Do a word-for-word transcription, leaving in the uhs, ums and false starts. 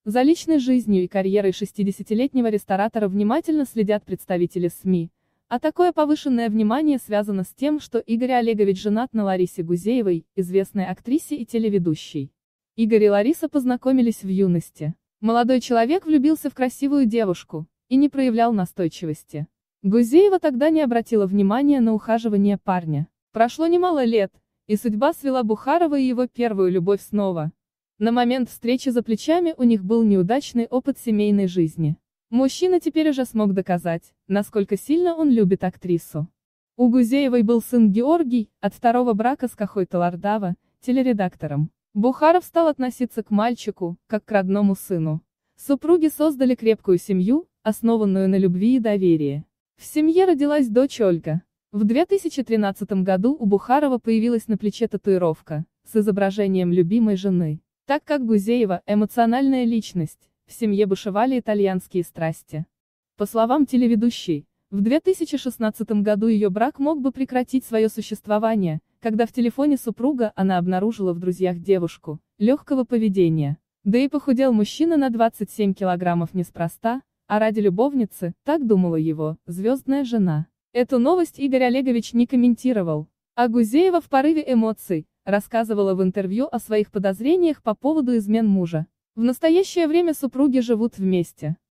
За личной жизнью и карьерой шестидесятилетнего ресторатора внимательно следят представители СМИ, а такое повышенное внимание связано с тем, что Игорь Олегович женат на Ларисе Гузеевой, известной актрисе и телеведущей. Игорь и Лариса познакомились в юности. Молодой человек влюбился в красивую девушку и не проявлял настойчивости. Гузеева тогда не обратила внимания на ухаживание парня. Прошло немало лет, и судьба свела Бухарова и его первую любовь снова. На момент встречи за плечами у них был неудачный опыт семейной жизни. Мужчина теперь уже смог доказать, насколько сильно он любит актрису. У Гузеевой был сын Георгий, от второго брака с Кахой Талардава, телередактором. Бухаров стал относиться к мальчику, как к родному сыну. Супруги создали крепкую семью, основанную на любви и доверии. В семье родилась дочь Ольга. В две тысячи тринадцатом году у Бухарова появилась на плече татуировка с изображением любимой жены. Так как Гузеева – эмоциональная личность, в семье бушевали итальянские страсти. По словам телеведущей, в две тысячи шестнадцатом году ее брак мог бы прекратить свое существование, когда в телефоне супруга она обнаружила в друзьях девушку, легкого поведения. Да и похудел мужчина на двадцать семь килограммов неспроста, а ради любовницы, так думала его, звездная жена. Эту новость Игорь Олегович не комментировал. А Гузеева в порыве эмоций рассказывала в интервью о своих подозрениях по поводу измен мужа. В настоящее время супруги живут вместе.